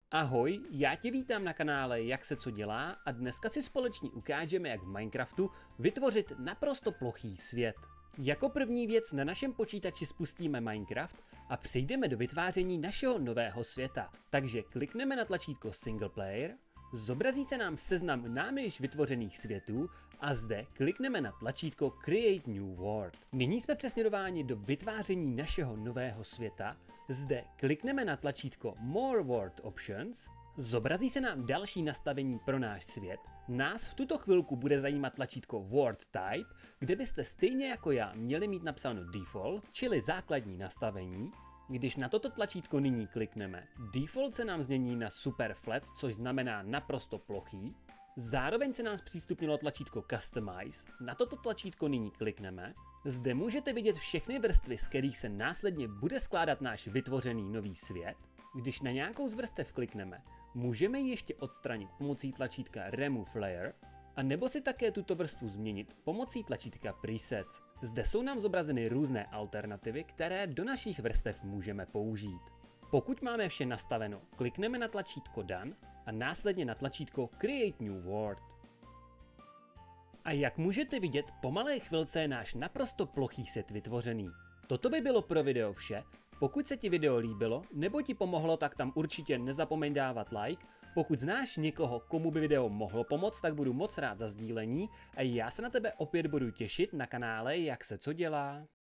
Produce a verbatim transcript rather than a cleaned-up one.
Ahoj, já tě vítám na kanále Jak se co dělá a dneska si společně ukážeme, jak v Minecraftu vytvořit naprosto plochý svět. Jako první věc na našem počítači spustíme Minecraft a přejdeme do vytváření našeho nového světa. Takže klikneme na tlačítko Single Player, zobrazí se nám seznam námi již vytvořených světů a zde klikneme na tlačítko Create New World. Nyní jsme přesměrováni do vytváření našeho nového světa. Zde klikneme na tlačítko More World Options, zobrazí se nám další nastavení pro náš svět. Nás v tuto chvilku bude zajímat tlačítko World Type, kde byste stejně jako já měli mít napsáno Default, čili základní nastavení. Když na toto tlačítko nyní klikneme, default se nám změní na Super Flat, což znamená naprosto plochý. Zároveň se nám zpřístupnilo tlačítko Customize, na toto tlačítko nyní klikneme. Zde můžete vidět všechny vrstvy, z kterých se následně bude skládat náš vytvořený nový svět. Když na nějakou z vrstev klikneme, můžeme ji ještě odstranit pomocí tlačítka Remove Layer, a nebo si také tuto vrstvu změnit pomocí tlačítka Presets. Zde jsou nám zobrazeny různé alternativy, které do našich vrstev můžeme použít. Pokud máme vše nastaveno, klikneme na tlačítko Done a následně na tlačítko Create New World. A jak můžete vidět, po malé chvilce je náš naprosto plochý set vytvořený. Toto by bylo pro video vše. Pokud se ti video líbilo nebo ti pomohlo, tak tam určitě nezapomeň dávat like. Pokud znáš někoho, komu by video mohlo pomoct, tak budu moc rád za sdílení a já se na tebe opět budu těšit na kanále Jak se co dělá.